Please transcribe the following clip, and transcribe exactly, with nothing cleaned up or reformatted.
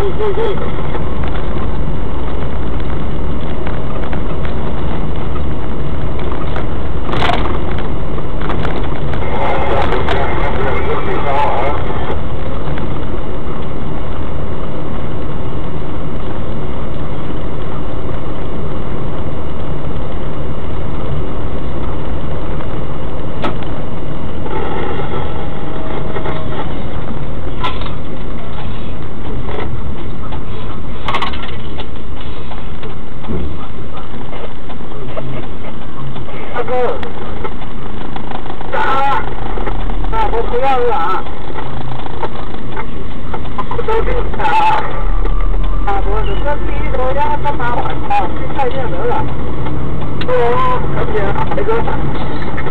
不要了啊！都是啊！啊，我这个地头呀，他妈晚上太热了。哦，而且还有。